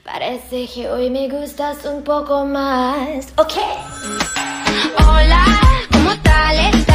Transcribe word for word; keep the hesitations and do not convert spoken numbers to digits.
Parece que hoy me gustas un poco más. Ok. Hola, ¿cómo tal?